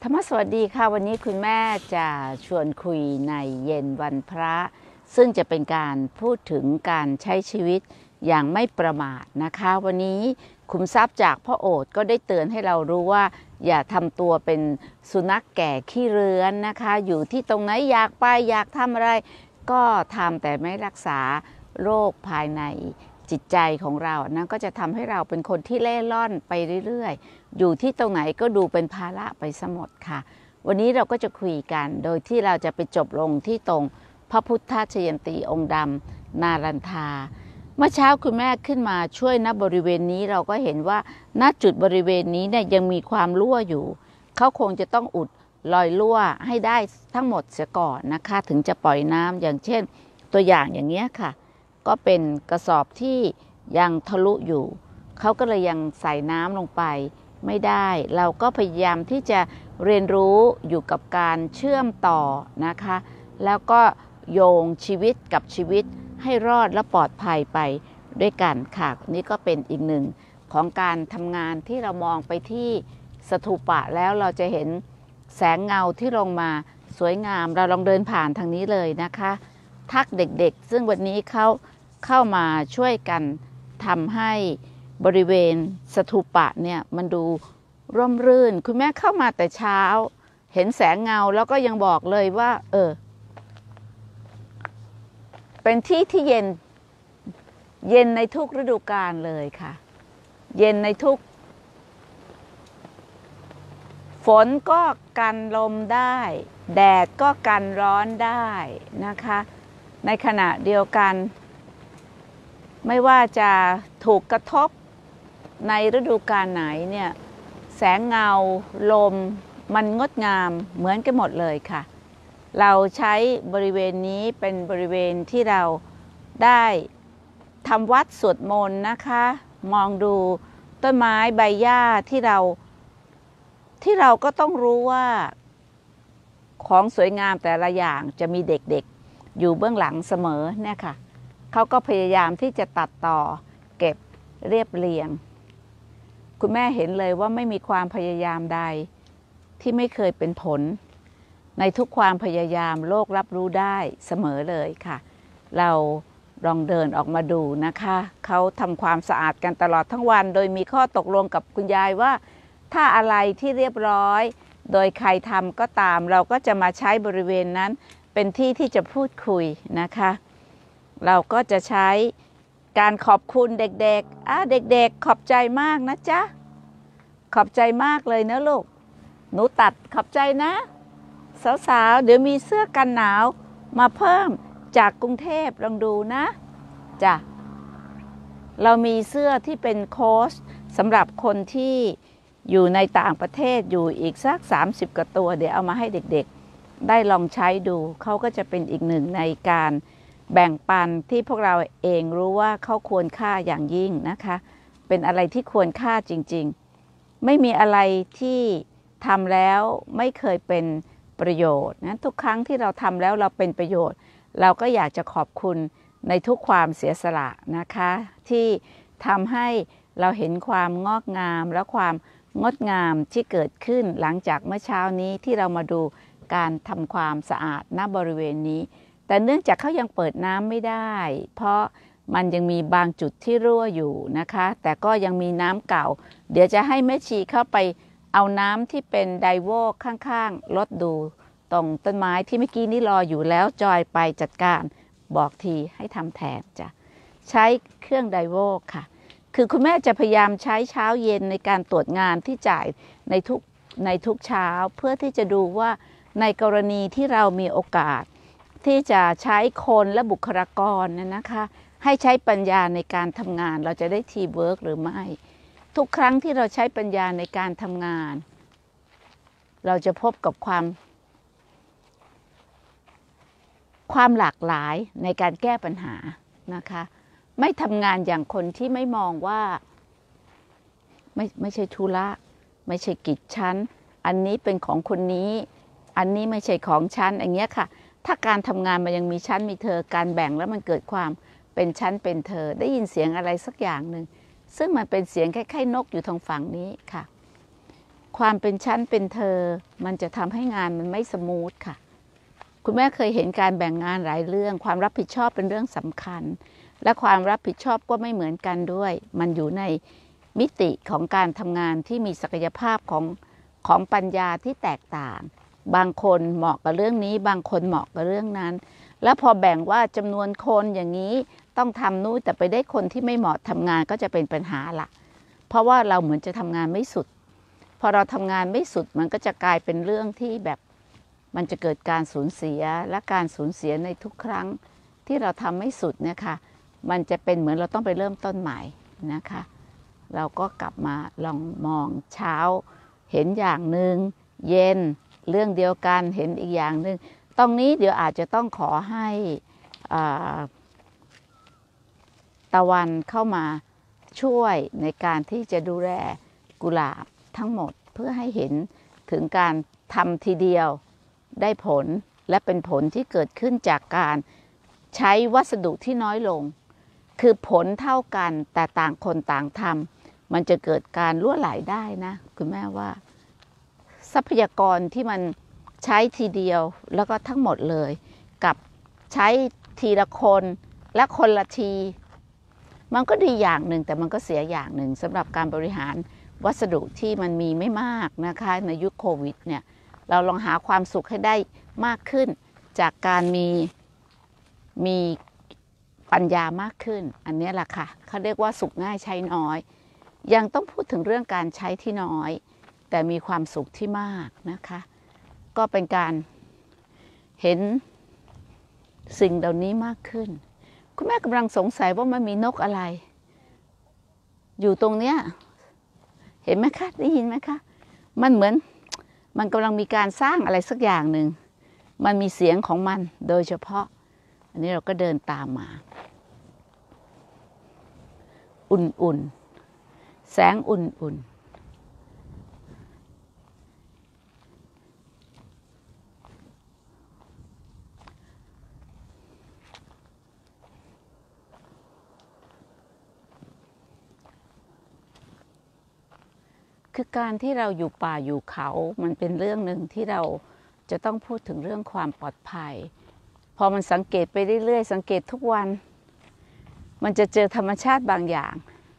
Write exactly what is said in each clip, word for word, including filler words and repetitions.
รรมสวัสดีค่ะวันนี้คุณแม่จะชวนคุยในเย็นวันพระซึ่งจะเป็นการพูดถึงการใช้ชีวิตอย่างไม่ประมาทนะคะวันนี้ขุมทรัพย์จากพ่อโอษฐ์ก็ได้เตือนให้เรารู้ว่าอย่าทำตัวเป็นสุนัขแก่ขี้เรื้อนนะคะอยู่ที่ตรงไหนอยากไปอยากทำอะไรก็ทำแต่ไม่รักษาโรคภายในจิตใจของเรานะก็จะทำให้เราเป็นคนที่เล่ร่อนไปเรื่อยๆอยู่ที่ตรงไหนก็ดูเป็นภาระไปซะหมดค่ะวันนี้เราก็จะคุยกันโดยที่เราจะไปจบลงที่ตรงพระพุทธชยันตีองค์ดำนารันทาเมื่อเช้าคุณแม่ขึ้นมาช่วยณบริเวณนี้เราก็เห็นว่าณจุดบริเวณนี้เนี่ยยังมีความรั่วอยู่เขาคงจะต้องอุดรอยรั่วให้ได้ทั้งหมดเสียก่อนนะคะถึงจะปล่อยน้ำอย่างเช่นตัวอย่างอย่างเงี้ยค่ะก็เป็นกระสอบที่ยังทะลุอยู่เขาก็เลยยังใส่น้ำลงไปไม่ได้เราก็พยายามที่จะเรียนรู้อยู่กับการเชื่อมต่อนะคะแล้วก็โยงชีวิตกับชีวิตให้รอดและปลอดภัยไปด้วยกันค่ะนี่ก็เป็นอีกหนึ่งของการทำงานที่เรามองไปที่สถูปะแล้วเราจะเห็นแสงเงาที่ลงมาสวยงามเราลองเดินผ่านทางนี้เลยนะคะทักเด็กๆซึ่งวันนี้เขาเข้ามาช่วยกันทำให้บริเวณสถูปะเนี่ยมันดูร่มรื่นคุณแม่เข้ามาแต่เช้าเห็นแสงเงาแล้วก็ยังบอกเลยว่าเออเป็นที่ที่เย็นเย็นในทุกฤดูกาลเลยค่ะเย็นในทุกฝนก็กันลมได้แดดก็กันร้อนได้นะคะในขณะเดียวกันไม่ว่าจะถูกกระทบในฤดูกาลไหนเนี่ยแสงเงาลมมันงดงามเหมือนกันหมดเลยค่ะเราใช้บริเวณนี้เป็นบริเวณที่เราได้ทำวัดสวดมนต์นะคะมองดูต้นไม้ใบหญ้าที่เราที่เราก็ต้องรู้ว่าของสวยงามแต่ละอย่างจะมีเด็กๆอยู่เบื้องหลังเสมอเนี่ยค่ะเขาก็พยายามที่จะตัดต่อเก็บเรียบเรียงคุณแม่เห็นเลยว่าไม่มีความพยายามใดที่ไม่เคยเป็นผลในทุกความพยายามโลกรับรู้ได้เสมอเลยค่ะเราลองเดินออกมาดูนะคะเขาทำความสะอาดกันตลอดทั้งวันโดยมีข้อตกลงกับคุณยายว่าถ้าอะไรที่เรียบร้อยโดยใครทำก็ตามเราก็จะมาใช้บริเวณนั้นเป็นที่ที่จะพูดคุยนะคะเราก็จะใช้การขอบคุณเด็กๆอ่ะเด็กๆขอบใจมากนะจ๊ะขอบใจมากเลยนะลูกหนูตัดขอบใจนะสาวๆเดี๋ยวมีเสื้อกันหนาวมาเพิ่มจากกรุงเทพลองดูนะจ้ะเรามีเสื้อที่เป็นโค้ชสำหรับคนที่อยู่ในต่างประเทศอยู่อีกสักสามสิบกว่าตัวเดี๋ยวเอามาให้เด็กๆได้ลองใช้ดูเขาก็จะเป็นอีกหนึ่งในการแบ่งปันที่พวกเราเองรู้ว่าเขาควรค่าอย่างยิ่งนะคะเป็นอะไรที่ควรค่าจริงๆไม่มีอะไรที่ทำแล้วไม่เคยเป็นประโยชน์นะทุกครั้งที่เราทำแล้วเราเป็นประโยชน์เราก็อยากจะขอบคุณในทุกความเสียสละนะคะที่ทำให้เราเห็นความงอกงามและความงดงามที่เกิดขึ้นหลังจากเมื่อเช้านี้ที่เรามาดูการทำความสะอาดณบริเวณนี้แต่เนื่องจากเขายังเปิดน้ำไม่ได้เพราะมันยังมีบางจุดที่รั่วอยู่นะคะแต่ก็ยังมีน้ำเก่าเดี๋ยวจะให้แม่ชีเข้าไปเอาน้ำที่เป็นไดโวข้างๆลดดูตรงต้นไม้ที่เมื่อกี้นี่รออยู่แล้วจอยไปจัดการบอกทีให้ทำแทนจ้ะใช้เครื่องไดโวค่ะคือคุณแม่จะพยายามใช้เช้าเย็นในการตรวจงานที่จ่ายในทุกในทุกเช้าเพื่อที่จะดูว่าในกรณีที่เรามีโอกาสที่จะใช้คนและบุคลากรนะคะให้ใช้ปัญญาในการทำงานเราจะได้ทีมเวิร์กหรือไม่ทุกครั้งที่เราใช้ปัญญาในการทำงานเราจะพบกับความความหลากหลายในการแก้ปัญหานะคะไม่ทำงานอย่างคนที่ไม่มองว่าไม่ไม่ใช่ธุระไม่ใช่กิจฉันอันนี้เป็นของคนนี้อันนี้ไม่ใช่ของฉันอย่างเงี้ยค่ะถ้าการทำงานมันยังมีฉันมีเธอการแบ่งแล้วมันเกิดความเป็นฉันเป็นเธอได้ยินเสียงอะไรสักอย่างหนึ่งซึ่งมันเป็นเสียงคล้ายๆนกอยู่ทางฝั่งนี้ค่ะความเป็นชั้นเป็นเธอมันจะทำให้งานมันไม่สมูทค่ะคุณแม่เคยเห็นการแบ่งงานหลายเรื่องความรับผิดชอบเป็นเรื่องสำคัญและความรับผิดชอบก็ไม่เหมือนกันด้วยมันอยู่ในมิติของการทำงานที่มีศักยภาพของของปัญญาที่แตกต่างบางคนเหมาะกับเรื่องนี้บางคนเหมาะกับเรื่องนั้นแล้วพอแบ่งว่าจำนวนคนอย่างนี้ต้องทำนู่นแต่ไปได้คนที่ไม่เหมาะทำงานก็จะเป็นปัญหาละเพราะว่าเราเหมือนจะทำงานไม่สุดพอเราทำงานไม่สุดมันก็จะกลายเป็นเรื่องที่แบบมันจะเกิดการสูญเสียและการสูญเสียในทุกครั้งที่เราทำไม่สุดเนี่ยค่ะมันจะเป็นเหมือนเราต้องไปเริ่มต้นใหม่นะคะเราก็กลับมาลองมองเช้าเห็นอย่างหนึ่งเย็นเรื่องเดียวกันเห็นอีกอย่างหนึ่งตรงนี้เดี๋ยวอาจจะต้องขอให้ตะวันเข้ามาช่วยในการที่จะดูแลกุหลาบทั้งหมดเพื่อให้เห็นถึงการทำทีเดียวได้ผลและเป็นผลที่เกิดขึ้นจากการใช้วัสดุที่น้อยลงคือผลเท่ากันแต่ต่างคนต่างทำมันจะเกิดการรั่วไหลได้นะคุณแม่ว่าทรัพยากรที่มันใช้ทีเดียวแล้วก็ทั้งหมดเลยกับใช้ทีละคนและคนละทีมันก็ดีอย่างหนึ่งแต่มันก็เสียอย่างหนึ่งสำหรับการบริหารวัสดุที่มันมีไม่มากนะคะในยุคโควิดเนี่ยเราลองหาความสุขให้ได้มากขึ้นจากการมีมีปัญญามากขึ้นอันนี้แหละค่ะเขาเรียกว่าสุขง่ายใช้น้อยยังต้องพูดถึงเรื่องการใช้ที่น้อยแต่มีความสุขที่มากนะคะก็เป็นการเห็นสิ่งเหล่านี้มากขึ้นคุณแม่กำลังสงสัยว่ามันมีนกอะไรอยู่ตรงเนี้ยเห็นไหมคะได้ยินไหมคะมันเหมือนมันกำลังมีการสร้างอะไรสักอย่างหนึ่งมันมีเสียงของมันโดยเฉพาะอันนี้เราก็เดินตามมาอุ่นๆแสงอุ่นๆคือการที่เราอยู่ป่าอยู่เขามันเป็นเรื่องหนึ่งที่เราจะต้องพูดถึงเรื่องความปลอดภัยพอมันสังเกตไปเรื่อยๆสังเกตทุกวันมันจะเจอธรรมชาติบางอย่าง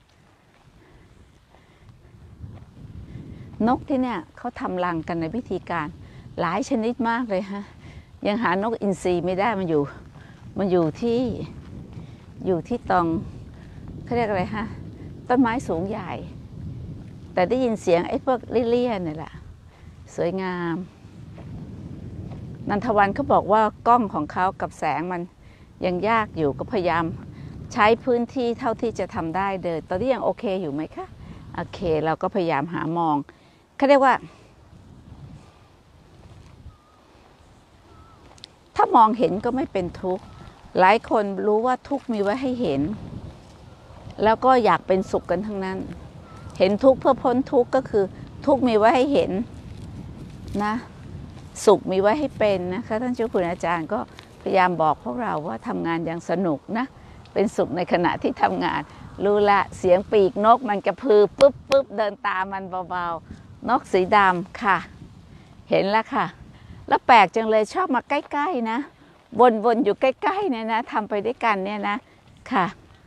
นกที่เนี่ยเขาทำรังกันในวิธีการหลายชนิดมากเลยฮะยังหานกอินทรีไม่ได้มันอยู่มันอยู่ที่อยู่ที่ตองเขาเรียกอะไรฮะต้นไม้สูงใหญ่แต่ได้ยินเสียงไอ้พวกเลี่ยๆเนี่ยแหละสวยงามนันทวันเขาบอกว่ากล้องของเขากับแสงมันยังยากอยู่ก็พยายามใช้พื้นที่เท่าที่จะทำได้เดินตอนนี้ยังโอเคอยู่ไหมคะโอเคเราก็พยายามหามองเขาเรียกว่าถ้ามองเห็นก็ไม่เป็นทุกข์หลายคนรู้ว่าทุกข์มีไว้ให้เห็นแล้วก็อยากเป็นสุขกันทั้งนั้นเห็นทุกข์เพื่อพ้นทุกข์ก็คือทุกข์มีไว้ให้เห็นนะสุขมีไว้ให้เป็นนะคะท่านเจ้าคุณอาจารย์ก็พยายามบอกพวกเราว่าทำงานอย่างสนุกนะเป็นสุขในขณะที่ทำงานรู้ละเสียงปีกนกมันกระพือปุ๊บปุ๊บเดินตามมันเบาๆนกสีดำค่ะเห็นแล้วค่ะแล้วแปลกจังเลยชอบมาใกล้ๆนะวนๆอยู่ใกล้ๆเนี่ยนะทำไปด้วยกันเนี่ยนะค่ะ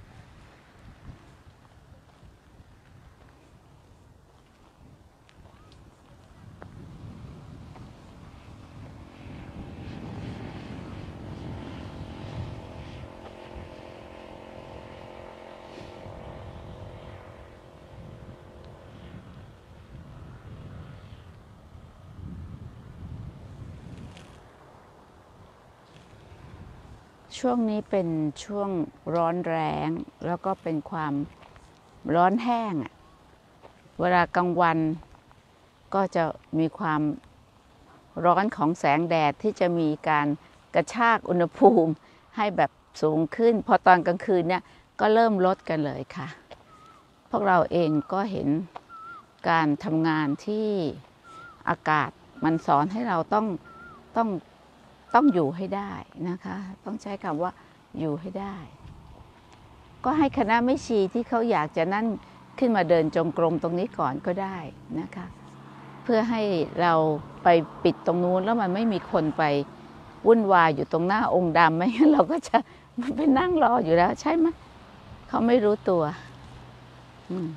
ช่วงนี้เป็นช่วงร้อนแรงแล้วก็เป็นความร้อนแห้งอ่ะเวลากลางวันก็จะมีความร้อนของแสงแดดที่จะมีการกระชากอุณหภูมิให้แบบสูงขึ้นพอตอนกลางคืนเนี่ยก็เริ่มลดกันเลยค่ะพวกเราเองก็เห็นการทำงานที่อากาศมันสอนให้เราต้องต้องต้องอยู่ให้ได้นะคะต้องใช้คำว่าอยู่ให้ได้ก็ให้คณะแม่ชีที่เขาอยากจะนั่นขึ้นมาเดินจงกรมตรงนี้ก่อนก็ได้นะคะเพื่อพื่อให้เราไปปิดตรงนู้นแล้วมันไม่มีคนไปวุ่นวายอยู่ตรงหน้าองค์ดำไม่งั้นเราก็จะไปนั่งรออยู่แล้วใช่ไหมเขาไม่รู้ตัวอืม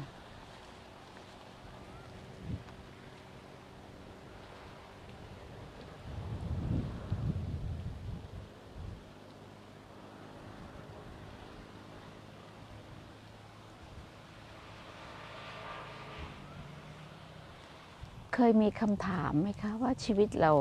เคยมีคำถามไหมคะว่าชีวิตเรา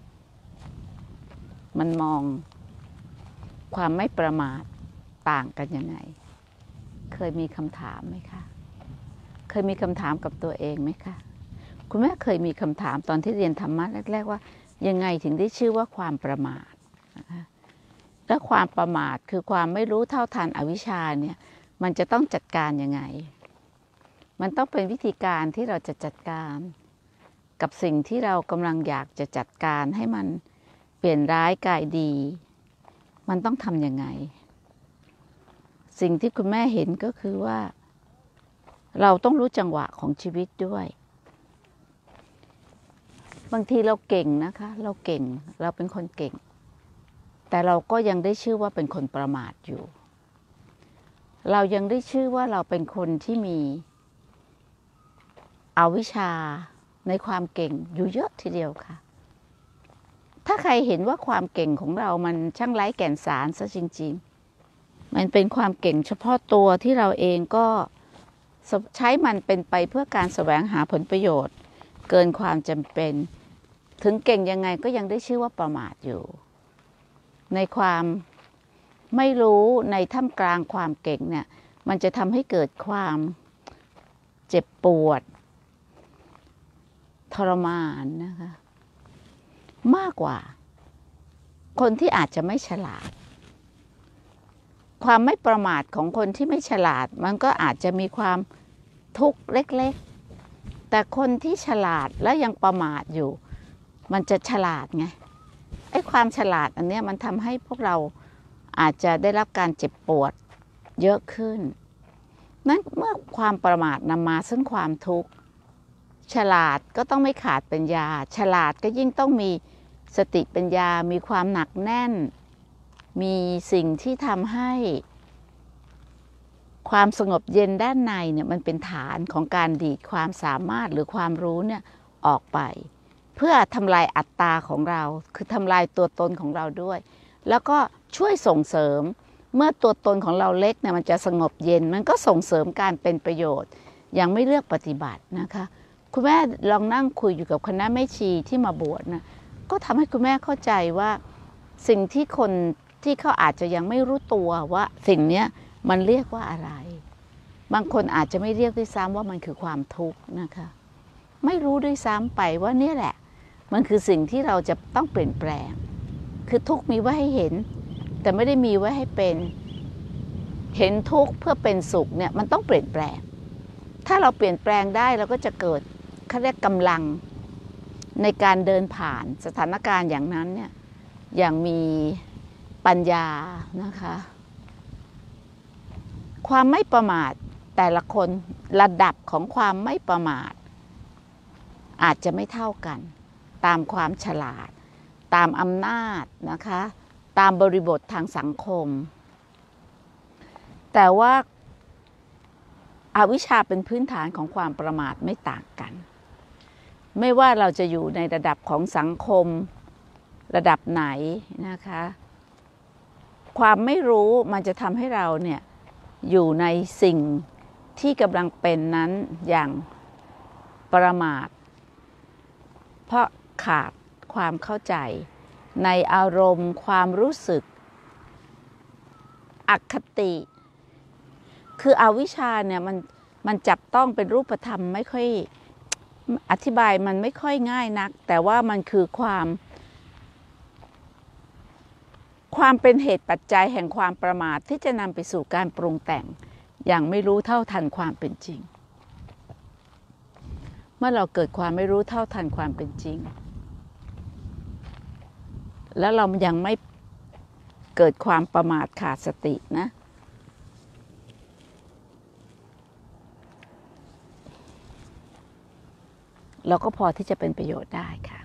มันมองความไม่ประมาทต่างกันยังไงเคยมีคำถามไหมคะเคยมีคำถามกับตัวเองไหมคะคุณแม่เคยมีคำถามตอนที่เรียนธรรมะแรกๆว่ายังไงถึงได้ชื่อว่าความประมาทและความประมาทคือความไม่รู้เท่าทันอวิชชาเนี่ยมันจะต้องจัดการยังไงมันต้องเป็นวิธีการที่เราจะจัดการกับสิ่งที่เรากำลังอยากจะจัดการให้มันเปลี่ยนร้ายกลายดีมันต้องทำยังไงสิ่งที่คุณแม่เห็นก็คือว่าเราต้องรู้จังหวะของชีวิตด้วยบางทีเราเก่งนะคะเราเก่งเราเป็นคนเก่งแต่เราก็ยังได้ชื่อว่าเป็นคนประมาทอยู่เรายังได้ชื่อว่าเราเป็นคนที่มีอวิชชาในความเก่งอยู่เยอะทีเดียวค่ะถ้าใครเห็นว่าความเก่งของเรามันช่างไร้แก่นสารซะจริงๆมันเป็นความเก่งเฉพาะตัวที่เราเองก็ใช้มันเป็นไปเพื่อการแสวงหาผลประโยชน์เกินความจำเป็นถึงเก่งยังไงก็ยังได้ชื่อว่าประมาทอยู่ในความไม่รู้ในท่ามกลางความเก่งเนี่ยมันจะทำให้เกิดความเจ็บปวดทรมานนะคะมากกว่าคนที่อาจจะไม่ฉลาดความไม่ประมาทของคนที่ไม่ฉลาดมันก็อาจจะมีความทุกข์เล็กๆแต่คนที่ฉลาดและยังประมาทอยู่มันจะฉลาดไงไอ้ความฉลาดอันเนี้ยมันทำให้พวกเราอาจจะได้รับการเจ็บปวดเยอะขึ้นนั้นเมื่อความประมาทนำมาซึ่งความทุกข์ฉลาดก็ต้องไม่ขาดปัญญาฉลาดก็ยิ่งต้องมีสติปัญญามีความหนักแน่นมีสิ่งที่ทำให้ความสงบเย็นด้านในเนี่ยมันเป็นฐานของการดีดความสามารถหรือความรู้เนี่ยออกไปเพื่อทำลายอัตตาของเราคือทำลายตัวตนของเราด้วยแล้วก็ช่วยส่งเสริมเมื่อตัวตนของเราเล็กเนี่ยมันจะสงบเย็นมันก็ส่งเสริมการเป็นประโยชน์ยังไม่เลือกปฏิบัตินะคะคุณแม่ลองนั่งคุยอยู่กับคณะแม่ชีที่มาบวชนะก็ทำให้คุณแม่เข้าใจว่าสิ่งที่คนที่เขาอาจจะยังไม่รู้ตัวว่าสิ่งนี้มันเรียกว่าอะไรบางคนอาจจะไม่เรียกด้วยซ้ำว่ามันคือความทุกข์นะคะไม่รู้ด้วยซ้ำไปว่านี่แหละมันคือสิ่งที่เราจะต้องเปลี่ยนแปลงคือทุกข์มีไว้ให้เห็นแต่ไม่ได้มีไว้ให้เป็นเห็นทุกข์เพื่อเป็นสุขเนี่ยมันต้องเปลี่ยนแปลงถ้าเราเปลี่ยนแปลงได้เราก็จะเกิดเขาเรียกกำลังในการเดินผ่านสถานการณ์อย่างนั้นเนี่ยอย่างมีปัญญานะคะความไม่ประมาทแต่ละคนระดับของความไม่ประมาทอาจจะไม่เท่ากันตามความฉลาดตามอำนาจนะคะตามบริบททางสังคมแต่ว่าอวิชชาเป็นพื้นฐานของความประมาทไม่ต่างกันไม่ว่าเราจะอยู่ในระดับของสังคมระดับไหนนะคะความไม่รู้มันจะทำให้เราเนี่ยอยู่ในสิ่งที่กำลังเป็นนั้นอย่างประมาทเพราะขาดความเข้าใจในอารมณ์ความรู้สึกอคติคืออวิชชาเนี่ยมันมันจับต้องเป็นรูปธรรมไม่ค่อยอธิบายมันไม่ค่อยง่ายนักแต่ว่ามันคือความความเป็นเหตุปัจจัยแห่งความประมาทที่จะนำไปสู่การปรุงแต่งอย่างไม่รู้เท่าทันความเป็นจริงเมื่อเราเกิดความไม่รู้เท่าทันความเป็นจริงแล้วเรายังไม่เกิดความประมาทขาดสตินะเราก็พอที่จะเป็นประโยชน์ได้ค่ะ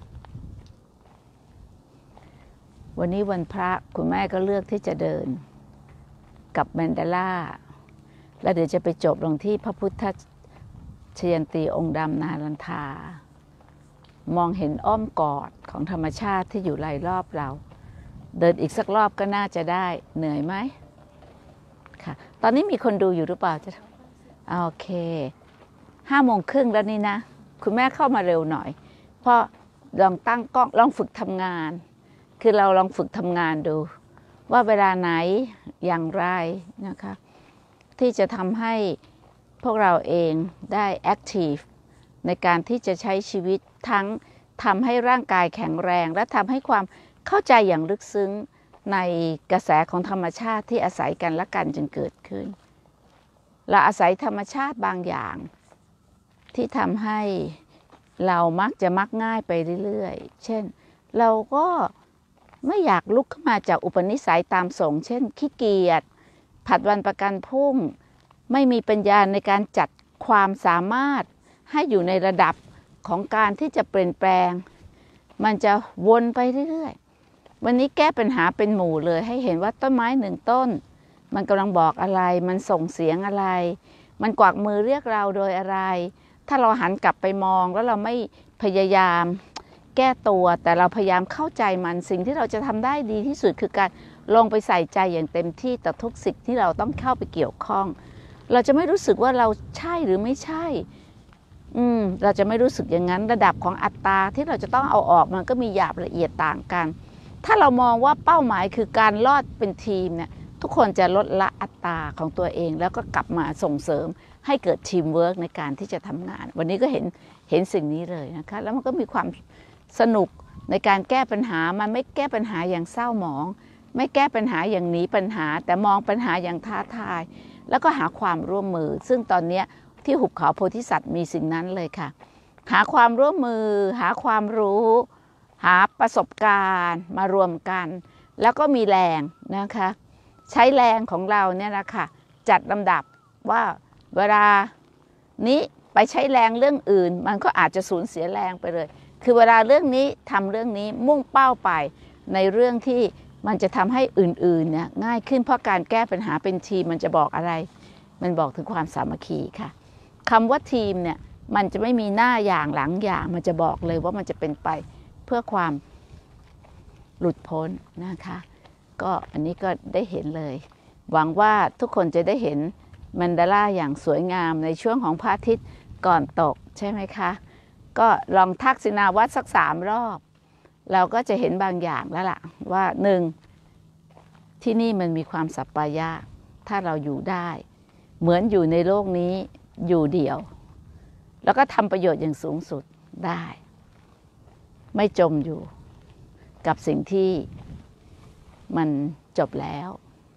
วันนี้วันพระคุณแม่ก็เลือกที่จะเดินกับแมนเดลาแล้วเดี๋ยวจะไปจบลงที่พระพุทธชยันตีองค์ดำนาลันทามองเห็นอ้อมกอดของธรรมชาติที่อยู่รายรอบเราเดินอีกสักรอบก็น่าจะได้เหนื่อยไหมค่ะตอนนี้มีคนดูอยู่หรือเปล่าจะโอเคห้าโมงครึ่งแล้วนี่นะคุณแม่เข้ามาเร็วหน่อยเพราะลองตั้งกล้องลองฝึกทำงานคือเราลองฝึกทำงานดูว่าเวลาไหนอย่างไรนะคะที่จะทำให้พวกเราเองได้แอคทีฟในการที่จะใช้ชีวิตทั้งทำให้ร่างกายแข็งแรงและทำให้ความเข้าใจอย่างลึกซึ้งในกระแสของธรรมชาติที่อาศัยกันและกันจึงเกิดขึ้นเราอาศัยธรรมชาติบางอย่างที่ทำให้เรามักจะมักง่ายไปเรื่อยๆเช่นเราก็ไม่อยากลุกขึ้นมาจากอุปนิสัยตามส่งเช่นขี้เกียจผัดวันประกันพรุ่งไม่มีปัญญาในการจัดความสามารถให้อยู่ในระดับของการที่จะเปลี่ยนแปลงมันจะวนไปเรื่อยๆวันนี้แก้ปัญหาเป็นหมู่เลยให้เห็นว่าต้นไม้หนึ่งต้นมันกำลังบอกอะไรมันส่งเสียงอะไรมันกวักมือเรียกเราโดยอะไรถ้าเราหันกลับไปมองแล้วเราไม่พยายามแก้ตัวแต่เราพยายามเข้าใจมันสิ่งที่เราจะทำได้ดีที่สุดคือการลงไปใส่ใจอย่างเต็มที่ต่อทุกสิ่งที่เราต้องเข้าไปเกี่ยวข้องเราจะไม่รู้สึกว่าเราใช่หรือไม่ใช่อืมเราจะไม่รู้สึกอย่างนั้นระดับของอัตราที่เราจะต้องเอาออกมันก็มีหยาบละเอียดต่างกันถ้าเรามองว่าเป้าหมายคือการรอดเป็นทีมเนี่ยทุกคนจะลดละอัตราของตัวเองแล้วก็กลับมาส่งเสริมให้เกิดทีมเวิร์กในการที่จะทำงานวันนี้ก็เห็นเห็นสิ่งนี้เลยนะคะแล้วมันก็มีความสนุกในการแก้ปัญหามันไม่แก้ปัญหาอย่างเศร้าหมองไม่แก้ปัญหาอย่างหนีปัญหาแต่มองปัญหาอย่างท้าทายแล้วก็หาความร่วมมือซึ่งตอนนี้ที่หุบเขาโพธิสัตว์มีสิ่งนั้นเลยค่ะหาความร่วมมือหาความรู้หาประสบการณ์มารวมกันแล้วก็มีแรงนะคะใช้แรงของเราเนี่ยนะคะจัดลำดับว่าเวลานี้ไปใช้แรงเรื่องอื่นมันก็อาจจะสูญเสียแรงไปเลยคือเวลาเรื่องนี้ทำเรื่องนี้มุ่งเป้าไปในเรื่องที่มันจะทำให้อื่นๆเนี่ยง่ายขึ้นเพราะการแก้ปัญหาเป็นทีมมันจะบอกอะไรมันบอกถึงความสามัคคีค่ะคำว่าทีมเนี่ยมันจะไม่มีหน้าอย่างหลังอย่างมันจะบอกเลยว่ามันจะเป็นไปเพื่อความหลุดพ้นนะคะก็อันนี้ก็ได้เห็นเลยหวังว่าทุกคนจะได้เห็นแมนเดลาอย่างสวยงามในช่วงของพระอาทิตย์ก่อนตกใช่ไหมคะก็ลองทักษิณาวัตรสักสามรอบเราก็จะเห็นบางอย่างแล้วล่ะว่าหนึ่งที่นี่มันมีความสัปปายะถ้าเราอยู่ได้เหมือนอยู่ในโลกนี้อยู่เดี่ยวแล้วก็ทำประโยชน์อย่างสูงสุดได้ไม่จมอยู่กับสิ่งที่มันจบแล้ว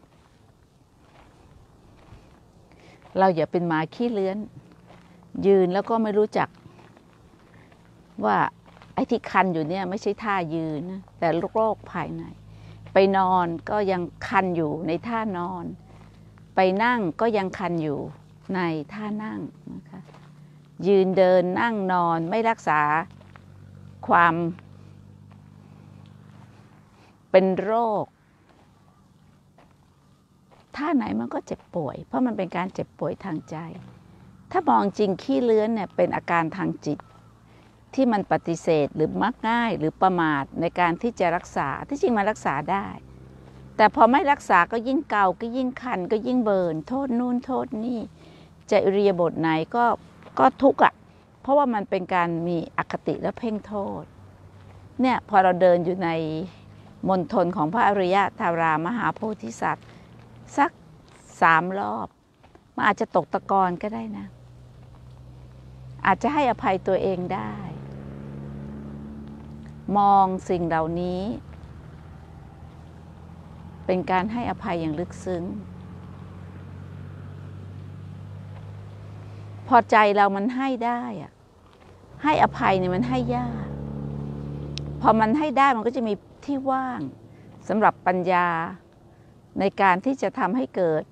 เราอย่าเป็นหมาขี้เลื้อนยืนแล้วก็ไม่รู้จักว่าไอ้ที่คันอยู่เนี่ยไม่ใช่ท่ายืนนะแต่โรคภายในไปนอนก็ยังคันอยู่ในท่านอนไปนั่งก็ยังคันอยู่ในท่านั่งนะคะยืนเดินนั่งนอนไม่รักษาความเป็นโรคท่าไหนมันก็เจ็บป่วยเพราะมันเป็นการเจ็บป่วยทางใจถ้ามองจริงขี้เลื้อนเนี่ยเป็นอาการทางจิตที่มันปฏิเสธหรือมักง่ายหรือประมาทในการที่จะรักษาที่จริงมันรักษาได้แต่พอไม่รักษาก็ยิ่งเกาก็ยิ่งคันก็ยิ่งเบิร์นโทษนู่นโทษนี่จะอิริยาบถไหนก็ก็ทุกข์อ่ะเพราะว่ามันเป็นการมีอคติและเพ่งโทษเนี่ยพอเราเดินอยู่ในมณฑลของพระอริยธารามหาโพธิสัตว์สักสามรอบมันอาจจะตกตะกอนก็ได้นะอาจจะให้อภัยตัวเองได้มองสิ่งเหล่านี้เป็นการให้อภัยอย่างลึกซึ้งพอใจเรามันให้ได้อะให้อภัยเนี่ยมันให้ยากพอมันให้ได้มันก็จะมีที่ว่างสำหรับปัญญาในการที่จะทำให้เกิด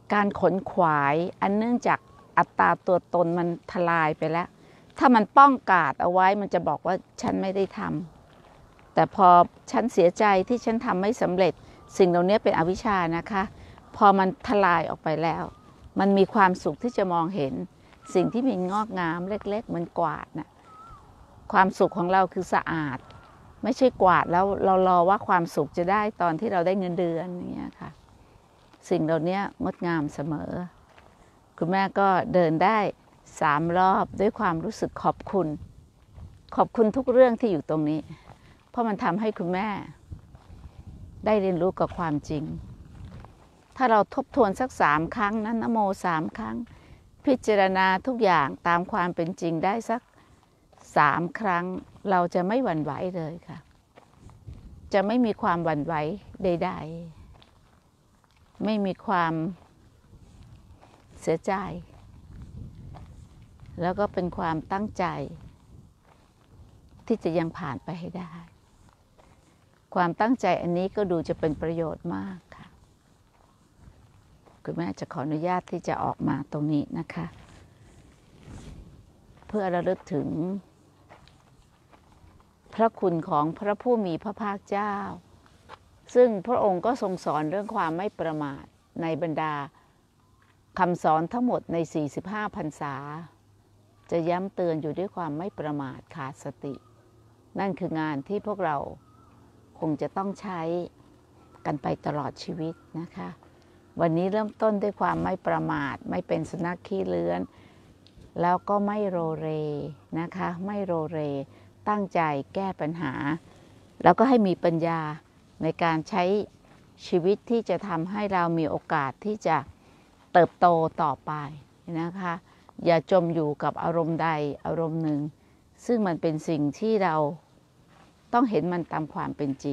การขนขวายอันเนื่องจากอัตราตัวตนมันทลายไปแล้วถ้ามันป้องกาดเอาไว้มันจะบอกว่าฉันไม่ได้ทำแต่พอฉันเสียใจที่ฉันทำไม่สำเร็จสิ่งเหล่านี้เป็นอวิชชานะคะพอมันทลายออกไปแล้วมันมีความสุขที่จะมองเห็นสิ่งที่มีงอกงามเล็กๆเหมือนกวาดนะความสุขของเราคือสะอาดไม่ใช่กวาดแล้วเรารอว่าความสุขจะได้ตอนที่เราได้เงินเดือนอย่างเงี้ยค่ะสิ่งเหล่านี้งดงามเสมอคุณแม่ก็เดินได้สามรอบด้วยความรู้สึกขอบคุณขอบคุณทุกเรื่องที่อยู่ตรงนี้เพราะมันทำให้คุณแม่ได้เรียนรู้กับความจริงถ้าเราทบทวนสักสามครั้งนั้นนะโมสามครั้งพิจารณาทุกอย่างตามความเป็นจริงได้สักสามครั้งเราจะไม่หวั่นไหวเลยค่ะจะไม่มีความหวั่นไหวใดๆไม่มีความเสียใจแล้วก็เป็นความตั้งใจที่จะยังผ่านไปให้ได้ความตั้งใจอันนี้ก็ดูจะเป็นประโยชน์มากค่ะคุณแม่จะขออนุญาตที่จะออกมาตรงนี้นะคะเพื่อระลึกถึงพระคุณของพระผู้มีพระภาคเจ้าซึ่งพระองค์ก็ทรงสอนเรื่องความไม่ประมาทในบรรดาคำสอนทั้งหมดในสี่สิบห้าพรรษาจะย้ำเตือนอยู่ด้วยความไม่ประมาทขาดสตินั่นคืองานที่พวกเราคงจะต้องใช้กันไปตลอดชีวิตนะคะวันนี้เริ่มต้นด้วยความไม่ประมาทไม่เป็นสุนัขขี้เลื้อนแล้วก็ไม่โรเรนะคะไม่โรเรตั้งใจแก้ปัญหาแล้วก็ให้มีปัญญาในการใช้ชีวิตที่จะทำให้เรามีโอกาสที่จะเติบโตต่อไปนะคะอย่าจมอยู่กับอารมณ์ใดอารมณ์หนึ่งซึ่งมันเป็นสิ่งที่เราต้องเห็นมันตามความเป็นจริง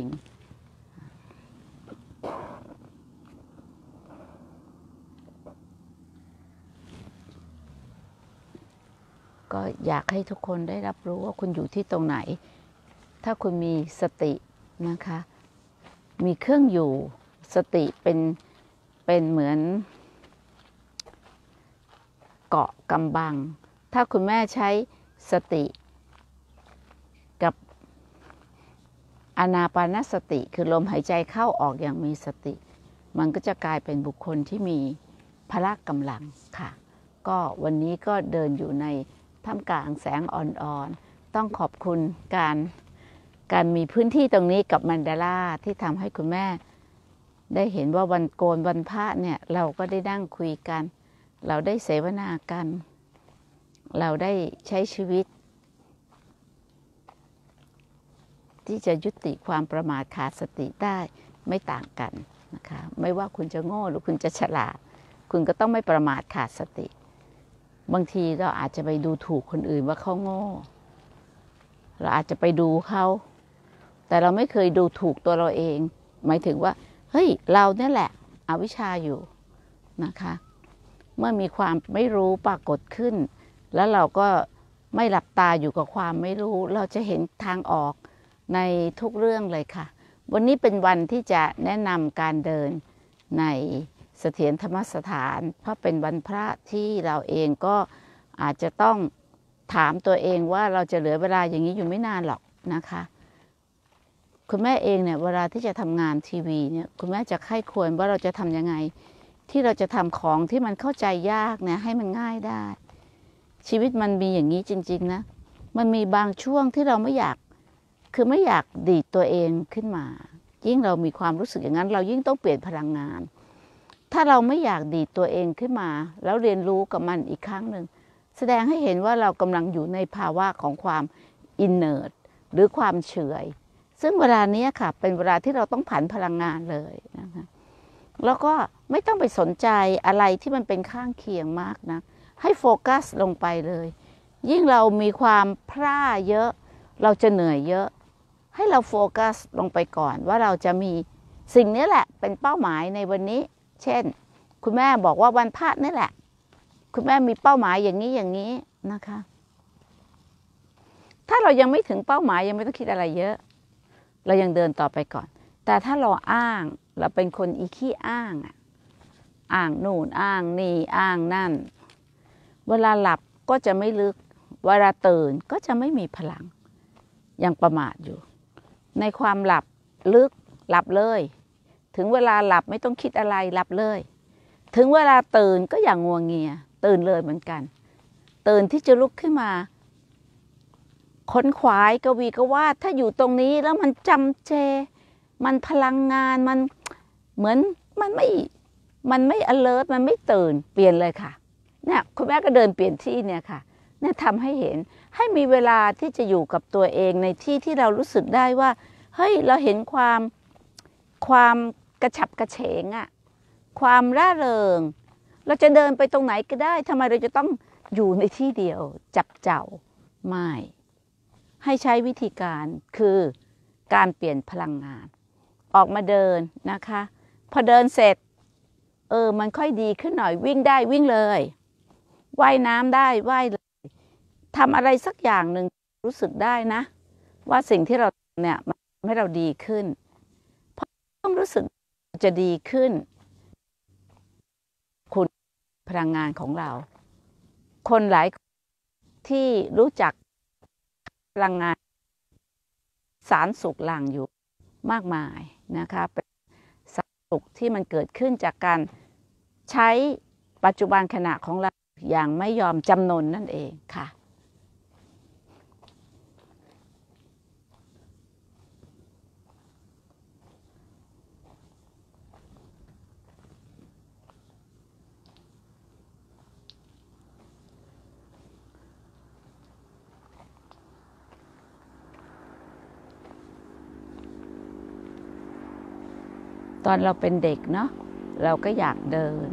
ก็อยากให้ทุกคนได้รับรู้ว่าคุณอยู่ที่ตรงไหนถ้าคุณมีสตินะคะมีเครื่องอยู่สติเป็นเป็นเหมือนเกาะกำบังถ้าคุณแม่ใช้สติกับอานาปานสติคือลมหายใจเข้าออกอย่างมีสติมันก็จะกลายเป็นบุคคลที่มีพละกำลังค่ะก็วันนี้ก็เดินอยู่ในท่ามกลางแสงอ่อนๆต้องขอบคุณการการมีพื้นที่ตรงนี้กับมันดาล่าที่ทำให้คุณแม่ได้เห็นว่าวันโกนวันพระเนี่ยเราก็ได้นั่งคุยกันเราได้เสวนากันเราได้ใช้ชีวิตที่จะยุติความประมาทขาดสติได้ไม่ต่างกันนะคะไม่ว่าคุณจะโง่หรือคุณจะฉลาดคุณก็ต้องไม่ประมาทขาดสติบางทีเราอาจจะไปดูถูกคนอื่นว่าเขาโง่เราอาจจะไปดูเขาแต่เราไม่เคยดูถูกตัวเราเองหมายถึงว่าเฮ้ยเราเนี่ยแหละอวิชชาอยู่นะคะเมื่อมีความไม่รู้ปรากฏขึ้นแล้วเราก็ไม่หลับตาอยู่กับความไม่รู้เราจะเห็นทางออกในทุกเรื่องเลยค่ะวันนี้เป็นวันที่จะแนะนำการเดินในเสถียรธรรมสถานเพราะเป็นวันพระที่เราเองก็อาจจะต้องถามตัวเองว่าเราจะเหลือเวลาอย่างนี้อยู่ไม่นานหรอกนะคะคุณแม่เองเนี่ยเวลาที่จะทำงานทีวีเนี่ยคุณแม่จะไข้ควรว่าเราจะทำยังไงที่เราจะทำของที่มันเข้าใจยากเนี่ยให้มันง่ายได้ชีวิตมันมีอย่างนี้จริงๆนะมันมีบางช่วงที่เราไม่อยากคือไม่อยากดีดตัวเองขึ้นมายิ่งเรามีความรู้สึกอย่างนั้นเรายิ่งต้องเปลี่ยนพลังงานถ้าเราไม่อยากดีดตัวเองขึ้นมาแล้วเรียนรู้กับมันอีกครั้งหนึ่งแสดงให้เห็นว่าเรากำลังอยู่ในภาวะของความอินเนอร์ตหรือความเฉยซึ่งเวลานี้ค่ะเป็นเวลาที่เราต้องผันพลังงานเลยนะคะแล้วก็ไม่ต้องไปสนใจอะไรที่มันเป็นข้างเคียงมากนะให้โฟกัสลงไปเลยยิ่งเรามีความพร่าเยอะเราจะเหนื่อยเยอะให้เราโฟกัสลงไปก่อนว่าเราจะมีสิ่งนี้แหละเป็นเป้าหมายในวันนี้เช่นคุณแม่บอกว่าวันพระนี่แหละคุณแม่มีเป้าหมายอย่างนี้อย่างนี้นะคะถ้าเรายังไม่ถึงเป้าหมายยังไม่ต้องคิดอะไรเยอะเรายังเดินต่อไปก่อนแต่ถ้าเราอ้างเราเป็นคนอีขี้อ้างอ่ะอ้างนู่นอ้างนี่อ้างนั่นเวลาหลับก็จะไม่ลึกเวลาตื่นก็จะไม่มีพลังยังประมาทอยู่ในความหลับลึกหลับเลยถึงเวลาหลับไม่ต้องคิดอะไรหลับเลยถึงเวลาตื่นก็อย่างงัวเงียตื่นเลยเหมือนกันตื่นที่จะลุกขึ้นมาค้นขวายกวีก็ว่าถ้าอยู่ตรงนี้แล้วมันจำเจมันพลังงานมันเหมือนมันไม่มันไม่ alert มันไม่ตื่นเปลี่ยนเลยค่ะเนี่ยคุณแม่ก็เดินเปลี่ยนที่เนี่ยค่ะเนี่ยทำให้เห็นให้มีเวลาที่จะอยู่กับตัวเองในที่ที่เรารู้สึกได้ว่าเฮ้ยเราเห็นความความกระฉับกระเฉงอะความร่าเริงเราจะเดินไปตรงไหนก็ได้ทำไมเราจะต้องอยู่ในที่เดียวจับเจ้าไม่ให้ใช้วิธีการคือการเปลี่ยนพลังงานออกมาเดินนะคะพอเดินเสร็จเออมันค่อยดีขึ้นหน่อยวิ่งได้วิ่งเลยว่ายน้ำได้ว่ายเลยทำอะไรสักอย่างหนึ่งรู้สึกได้นะว่าสิ่งที่เราเนี่ยมันทำให้เราดีขึ้นเพราะต้องรู้สึกจะดีขึ้นคุณพลังงานของเราคนหลายที่รู้จักพลังงานสารสุขหลั่งอยู่มากมายนะคะเป็นสารสุขที่มันเกิดขึ้นจากการใช้ปัจจุบันขณะของเราอย่างไม่ยอมจำนนนั่นเองค่ะตอนเราเป็นเด็กเนาะเราก็อยากเดิน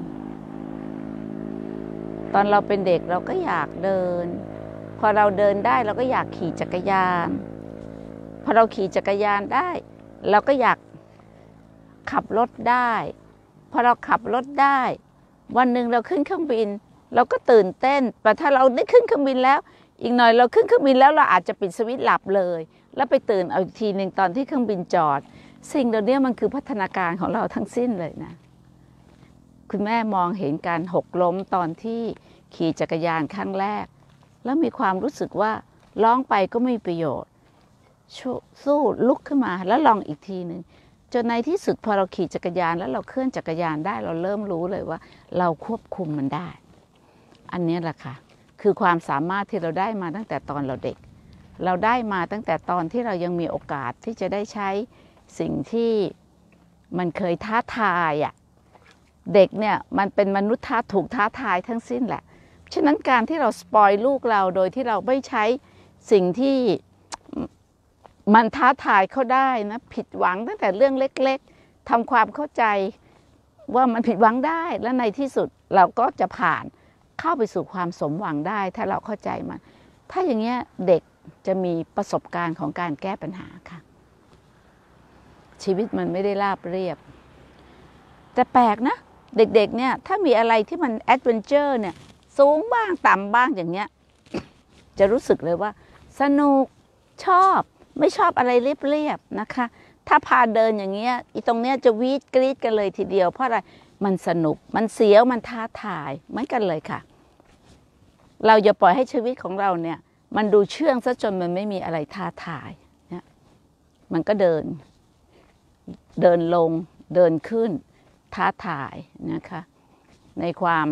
ตอนเราเป็นเด็กเราก็อยากเดินพอเราเดินได้เราก็อยากขี่จักรยานพอเราขี่จักรยานได้เราก็อยากขับรถได้พอเราขับรถได้วันหนึ่งเราขึ้นเครื่องบินเราก็ตื่นเต้นแต่ถ้าเราได้ขึ้นเครื่องบินแล้วอีกหน่อยเราขึ้นเครื่องบินแล้วเราอาจจะปิดสวิตช์หลับเลยแล้วไปตื่นเอาอีกทีหนึ่งตอนที่เครื่องบินจอดสิ่งเหล่านี้มันคือพัฒนาการของเราทั้งสิ้นเลยนะคุณแม่มองเห็นการหกล้มตอนที่ขี่จักรยานครั้งแรกแล้วมีความรู้สึกว่าร้องไปก็ไม่มีประโยชน์สู้ลุกขึ้นมาแล้วลองอีกทีหนึ่งจนในที่สุดพอเราขี่จักรยานแล้วเราเคลื่อนจักรยานได้เราเริ่มรู้เลยว่าเราควบคุมมันได้อันนี้แหละค่ะคือความสามารถที่เราได้มาตั้งแต่ตอนเราเด็กเราได้มาตั้งแต่ตอนที่เรายังมีโอกาสที่จะได้ใช้สิ่งที่มันเคยท้าทายอ่ะเด็กเนี่ยมันเป็นมนุษย์ท้าถูกท้าทายทั้งสิ้นแหละฉะนั้นการที่เราสปอยลูกเราโดยที่เราไม่ใช้สิ่งที่มันท้าทายเขาได้นะผิดหวังตั้งแต่เรื่องเล็กๆทำความเข้าใจว่ามันผิดหวังได้และในที่สุดเราก็จะผ่านเข้าไปสู่ความสมหวังได้ถ้าเราเข้าใจมันถ้าอย่างเงี้ยเด็กจะมีประสบการณ์ของการแก้ปัญหาค่ะชีวิตมันไม่ได้ราบเรียบแต่แปลกนะเด็กๆเนี่ยถ้ามีอะไรที่มันแอดเวนเจอร์เนี่ยสูงบ้างต่ำบ้างอย่างเงี้ยจะรู้สึกเลยว่าสนุกชอบไม่ชอบอะไรเรียบๆนะคะถ้าพาเดินอย่างเงี้ยอีตรงเนี้ยจะวีดกรี๊ดกันเลยทีเดียวเพราะอะไรมันสนุกมันเสียวมันท้าทายเหมือนกันเลยค่ะเราอย่าปล่อยให้ชีวิตของเราเนี่ยมันดูเชื่องซะจนมันไม่มีอะไรท้าทายเนี่ยมันก็เดินเดินลงเดินขึ้นท้าทายนะคะในความ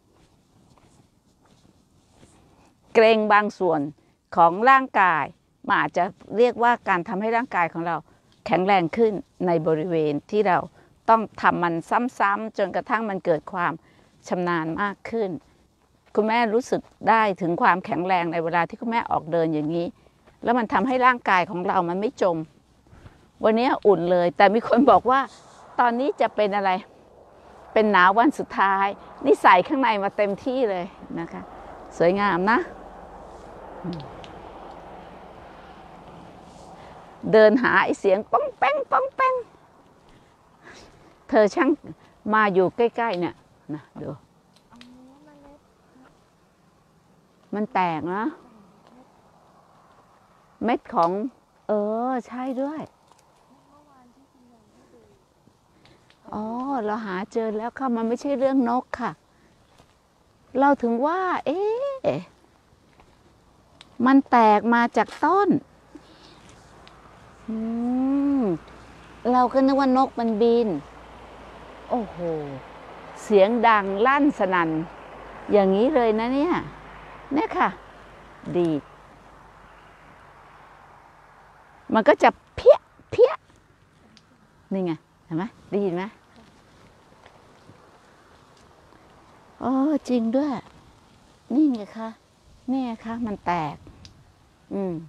เกรงบางส่วนของร่างกายมันอาจจะเรียกว่าการทำให้ร่างกายของเราแข็งแรงขึ้นในบริเวณที่เราต้องทำมันซ้ำๆจนกระทั่งมันเกิดความชำนาญมากขึ้นคุณแม่รู้สึกได้ถึงความแข็งแรงในเวลาที่คุณแม่ออกเดินอย่างนี้แล้วมันทำให้ร่างกายของเรามันไม่จมวันนี้อุ่นเลยแต่มีคนบอกว่าตอนนี้จะเป็นอะไรเป็นหนาววันสุดท้ายนี่ใส่ข้างในมาเต็มที่เลยนะคะสวยงามนะเดินหาไอเสียงป้องแป้งป้องแป้งเธอช่างมาอยู่ใกล้ๆเนี่ยนะดูมันแตกนะเม็ดของเออใช่ด้วยอ๋อเราหาเจอแล้วค่ะมันไม่ใช่เรื่องนกค่ะ เราถึงว่า เอ๊ะมันแตกมาจากต้นอืมเราก็นึกว่านกมันบิน โอ้โห เสียงดังลั่นสนั่นอย่างนี้เลยนะเนี่ยเนี่ยค่ะ ดีดมันก็จะเพี้ยเพี้ยนี่ไงเห็นไหมได้ยินไหมอ๋อจริงด้วย นี่ไงคะนี่ไงคะมันแตก อืม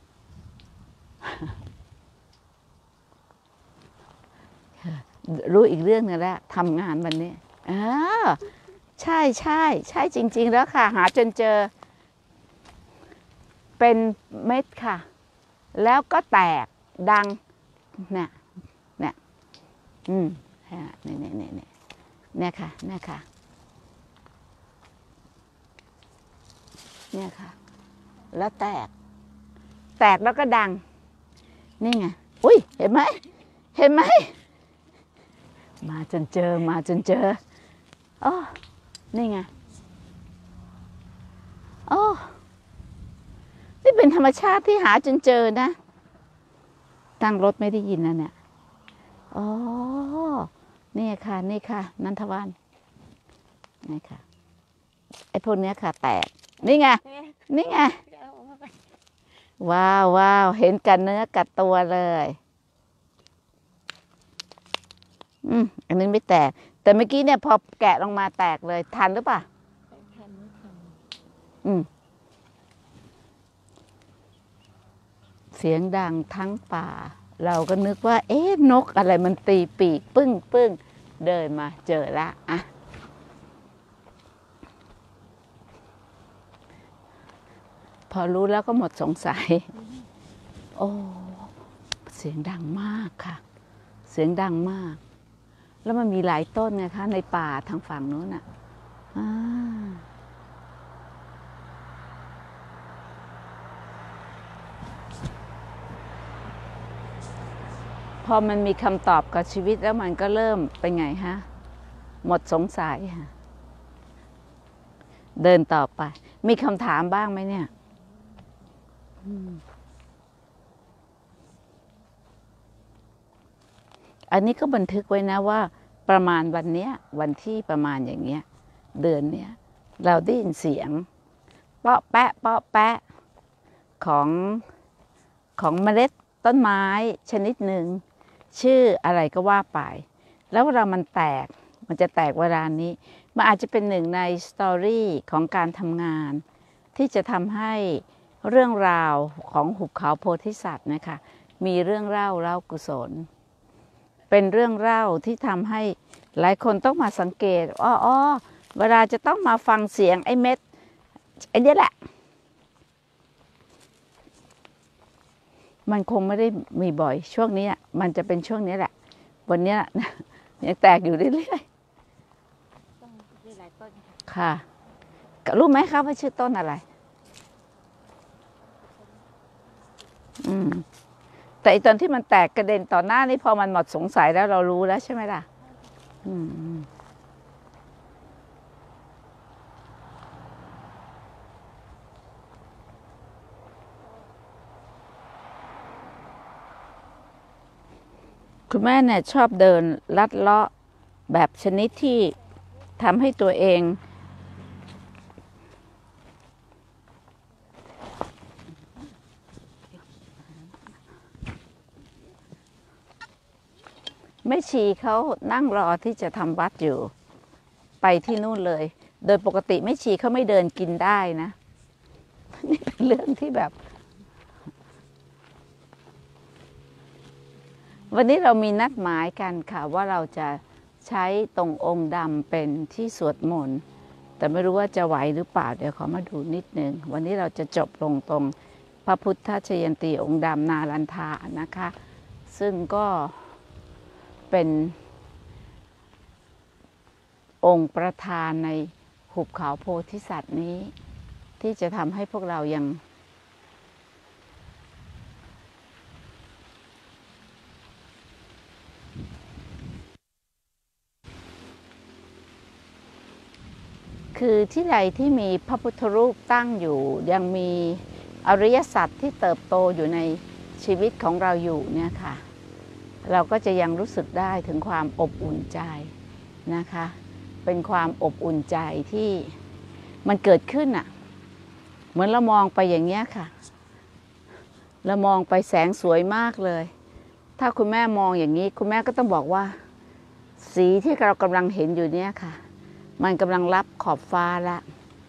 รู้อีกเรื่องนึงแล้วทำงานวันนี้อ้าวใช่ใช่ใช่จริง ๆ แล้วค่ะ หาจนเจอ เป็นเม็ดค่ะ แล้วก็แตกดังเนี่ยเนี่ยอืมเนี่ยเนี่ยเนี่ยเนี่ยเนี่ยค่ะเนี่ยค่ะเนี่ยค่ะ แล้วแตก แตกแล้วก็ดัง นี่ไงอุ้ยเห็นไหมเห็นไหมมาจนเจอมาจนเจออ๋อนี่ไงอ๋อนี่เป็นธรรมชาติที่หาจนเจอนะตั้งรถไม่ได้ยินนะเนี่ยอ๋อนี่ค่ะนี่ค่ะนันทวันนี่ค่ะไอ้พวกเนี้ยค่ะแตกนี่ไงนี่ไงว้าวว้าวเห็นกันเนื้อกัดตัวเลยอืมอันนี้ไม่แตกแต่เมื่อกี้เนี่ยพอแกะลงมาแตกเลยทันหรือเปล่าอืมเสียงดังทั้งป่าเราก็นึกว่าเอ๊ะนกอะไรมันตีปีกปึ้งปึ้งเดินมาเจอละอ่ะพอรู้แล้วก็หมดสงสัยโอ้เสียงดังมากค่ะเสียงดังมากแล้วมันมีหลายต้นไงคะในป่าทางฝั่งนู้นอ่ะพอมันมีคำตอบกับชีวิตแล้วมันก็เริ่มเป็นไงฮะหมดสงสัยค่ะเดินต่อไปมีคำถามบ้างไหมเนี่ยอันนี้ก็บันทึกไว้นะว่าประมาณวันเนี้ยวันที่ประมาณอย่างเงี้ยเดือนเนี้ยเราได้ยินเสียงเปาะแปะเปาะแปะของของเมล็ดต้นไม้ชนิดหนึ่งชื่ออะไรก็ว่าไปแล้วเวลามันแตกมันจะแตกเวลานี้มันอาจจะเป็นหนึ่งในสตอรี่ของการทำงานที่จะทำให้เรื่องราวของหุบเขาโพธิสัตว์นะคะมีเรื่องเล่าเล่ากุศลเป็นเรื่องเล่าที่ทำให้หลายคนต้องมาสังเกตอ๋ออ๋อเวลาจะต้องมาฟังเสียงไอ้เม็ดไอ้นี่แหละมันคงไม่ได้มีบ่อยช่วงนี้มันจะเป็นช่วงนี้แหละวันนี้ยังแตกอยู่เรื่อยๆค่ะรู้ไหมคะว่าชื่อต้นอะไรอืมแต่ตอนที่มันแตกกระเด็นต่อหน้านี่พอมันหมดสงสัยแล้วเรารู้แล้วใช่ไหมล่ะอืมคุณแม่เนี่ยชอบเดินลัดเลาะแบบชนิดที่ทำให้ตัวเองแม่ชีเขานั่งรอที่จะทำวัดอยู่ไปที่นู่นเลยโดยปกติแม่ชีเขาไม่เดินกินได้นะนี่เป็นเรื่องที่แบบวันนี้เรามีนัดหมายกันค่ะว่าเราจะใช้ตรงองค์ดำเป็นที่สวดมนต์แต่ไม่รู้ว่าจะไหวหรือเปล่าเดี๋ยวขอมาดูนิดนึงวันนี้เราจะจบลงตรงพระพุทธชยันตีองค์ดำนารันทานะคะซึ่งก็เป็นองค์ประธานในหุบเขาโพธิสัตว์นี้ที่จะทำให้พวกเรายังคือที่ใดที่มีพระพุทธรูปตั้งอยู่ยังมีอริยสัจที่เติบโตอยู่ในชีวิตของเราอยู่เนี่ยค่ะเราก็จะยังรู้สึกได้ถึงความอบอุ่นใจนะคะเป็นความอบอุ่นใจที่มันเกิดขึ้นอ่ะเหมือนเรามองไปอย่างเงี้ยค่ะเรามองไปแสงสวยมากเลยถ้าคุณแม่มองอย่างนี้คุณแม่ก็ต้องบอกว่าสีที่เรากำลังเห็นอยู่เนี่ยค่ะมันกำลังรับขอบฟ้าแล้ว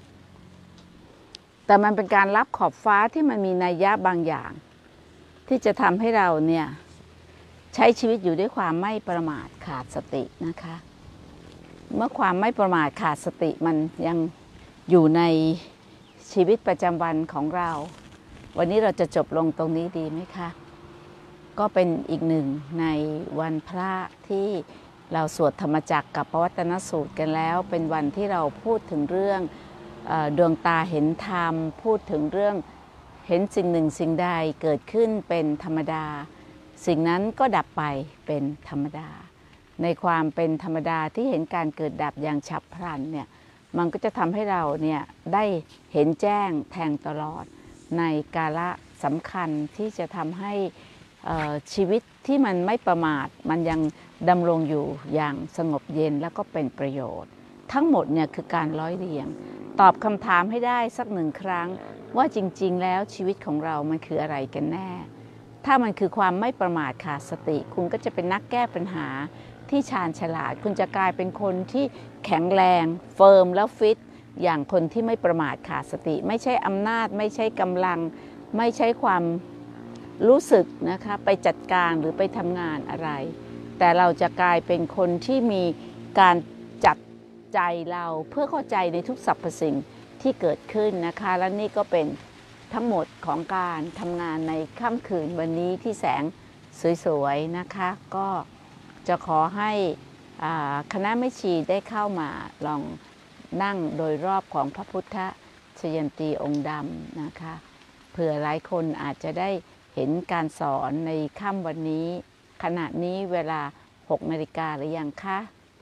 แต่มันเป็นการรับขอบฟ้าที่มันมีนัยยะบางอย่างที่จะทำให้เราเนี่ยใช้ชีวิตอยู่ด้วยความไม่ประมาทขาดสตินะคะเมื่อความไม่ประมาทขาดสติมันยังอยู่ในชีวิตประจำวันของเราวันนี้เราจะจบลงตรงนี้ดีไหมคะก็เป็นอีกหนึ่งในวันพระที่เราสวดธรรมจักรกับปวัตตนสูตรกันแล้วเป็นวันที่เราพูดถึงเรื่องเอ่อดวงตาเห็นธรรมพูดถึงเรื่องเห็นสิ่งหนึ่งสิ่งใดเกิดขึ้นเป็นธรรมดาสิ่งนั้นก็ดับไปเป็นธรรมดาในความเป็นธรรมดาที่เห็นการเกิดดับอย่างฉับพลันเนี่ยมันก็จะทำให้เราเนี่ยได้เห็นแจ้งแทงตลอดในกาลสำคัญที่จะทำให้ชีวิตที่มันไม่ประมาทมันยังดำรงอยู่อย่างสงบเย็นแล้วก็เป็นประโยชน์ทั้งหมดเนี่ยคือการร้อยเรียงตอบคำถามให้ได้สักหนึ่งครั้งว่าจริงๆแล้วชีวิตของเรามันคืออะไรกันแน่ถ้ามันคือความไม่ประมาทขาดสติคุณก็จะเป็นนักแก้ปัญหาที่ชาญฉลาดคุณจะกลายเป็นคนที่แข็งแรงเฟิร์มแล้วฟิตอย่างคนที่ไม่ประมาทขาดสติไม่ใช่อำนาจไม่ใช่กำลังไม่ใช่ความรู้สึกนะคะไปจัดการหรือไปทำงานอะไรแต่เราจะกลายเป็นคนที่มีการจัดใจเราเพื่อเข้าใจในทุกสรรพสิ่งที่เกิดขึ้นนะคะและนี่ก็เป็นทั้งหมดของการทำงานในค่ำคืนวันนี้ที่แสงสวยๆนะคะก็จะขอให้คณะแม่ชีได้เข้ามาลองนั่งโดยรอบของพระพุทธชยันตีองค์ดำนะคะเผื่อหลายคนอาจจะได้เห็นการสอนในค่ำวันนี้ขณะนี้เวลาหกนาฬิกาหรือยังคะ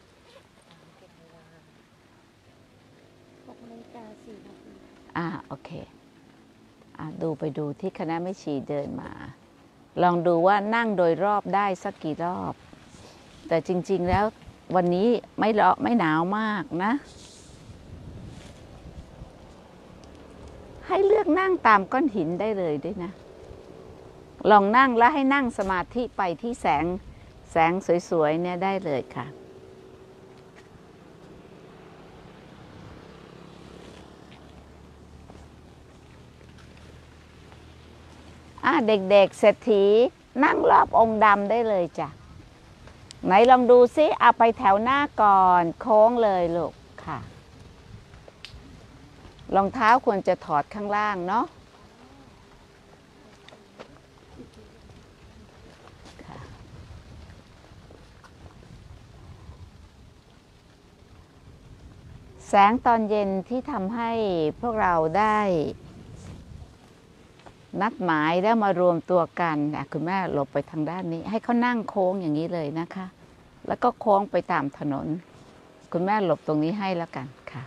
หกนาฬิกาสี่นาทีอ่าโอเคอ่าดูไปดูที่คณะแม่ชีเดินมาลองดูว่านั่งโดยรอบได้สักกี่รอบแต่จริงๆแล้ววันนี้ไม่ร้อนไม่หนาวมากนะให้เลือกนั่งตามก้อนหินได้เลยด้วยนะลองนั่งแล้วให้นั่งสมาธิไปที่แสงแสงสวยๆเนี่ยได้เลยค่ะอ่ะเด็กๆเศรษฐีนั่งรอบองค์ดำได้เลยจ้ะไหนลองดูซิเอาไปแถวหน้าก่อนโค้งเลยลูกค่ะรองเท้าควรจะถอดข้างล่างเนาะแสงตอนเย็นที่ทำให้พวกเราได้นัดหมายแล้วมารวมตัวกันคุณแม่หลบไปทางด้านนี้ให้เขานั่งโค้งอย่างนี้เลยนะคะแล้วก็โค้งไปตามถนนคุณแม่หลบตรงนี้ให้แล้วกันค่ะ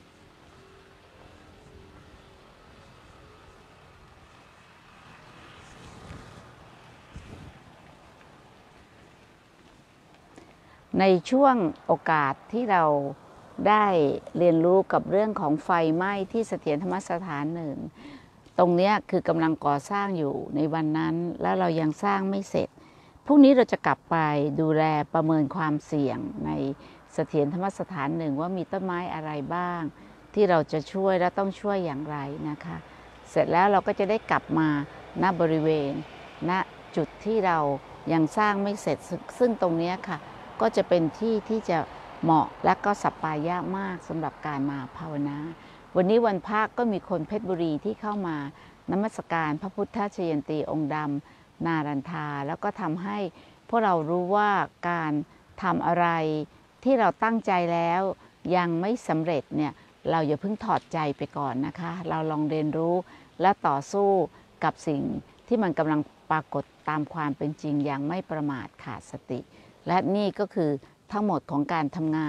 ในช่วงโอกาสที่เราได้เรียนรู้กับเรื่องของไฟไหม้ที่เสถียรธรรมสถานหนึ่งตรงนี้คือกำลังก่อสร้างอยู่ในวันนั้นแล้วเรายังสร้างไม่เสร็จพรุ่งนี้เราจะกลับไปดูแลประเมินความเสี่ยงในเสถียรธรรมสถานหนึ่งว่ามีต้นไม้อะไรบ้างที่เราจะช่วยและต้องช่วยอย่างไรนะคะเสร็จแล้วเราก็จะได้กลับมาณบริเวณณจุดที่เรายังสร้างไม่เสร็จซึ่งตรงนี้ค่ะก็จะเป็นที่ที่จะเหมาะและก็สัปปายะมากสำหรับการมาภาวนาวันนี้วันพระก็มีคนเพชรบุรีที่เข้ามานมัสการพระพุทธชยันตีองค์ดำนารันทาแล้วก็ทำให้พวกเรารู้ว่าการทำอะไรที่เราตั้งใจแล้วยังไม่สำเร็จเนี่ยเราอย่าเพิ่งถอดใจไปก่อนนะคะเราลองเรียนรู้และต่อสู้กับสิ่งที่มันกำลังปรากฏตามความเป็นจริงอย่างไม่ประมาทขาดสติและนี่ก็คือทั้งหมดของการทำงาน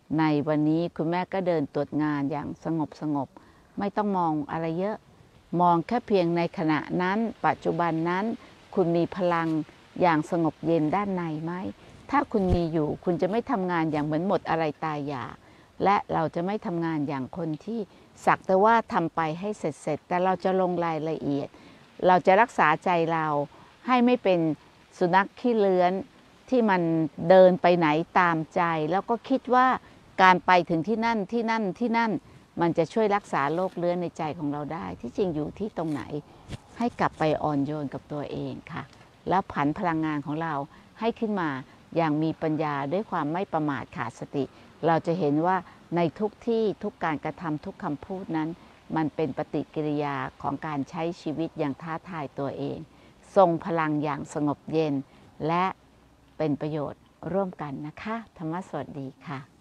ในวันนี้คุณแม่ก็เดินตรวจงานอย่างสงบสงบไม่ต้องมองอะไรเยอะมองแค่เพียงในขณะนั้นปัจจุบันนั้นคุณมีพลังอย่างสงบเย็นด้านในไหมถ้าคุณมีอยู่คุณจะไม่ทำงานอย่างเหมือนหมดอะไรตายอยากและเราจะไม่ทำงานอย่างคนที่สักแต่ว่าทำไปให้เสร็จๆแต่เราจะลงรายละเอียดเราจะรักษาใจเราให้ไม่เป็นสุนัขขี้เลื้อนที่มันเดินไปไหนตามใจแล้วก็คิดว่าการไปถึงที่นั่นที่นั่นที่นั่นมันจะช่วยรักษาโรคเลื้อนในใจของเราได้ที่จริงอยู่ที่ตรงไหนให้กลับไปอ่อนโยนกับตัวเองค่ะแล้วผันพลังงานของเราให้ขึ้นมาอย่างมีปัญญาด้วยความไม่ประมาทขาดสติเราจะเห็นว่าในทุกที่ทุกการกระทำทุกคำพูดนั้นมันเป็นปฏิกิริยาของการใช้ชีวิตอย่างท้าทายตัวเองทรงพลังอย่างสงบเย็นและเป็นประโยชน์ร่วมกันนะคะธรรมะสวัสดีค่ะ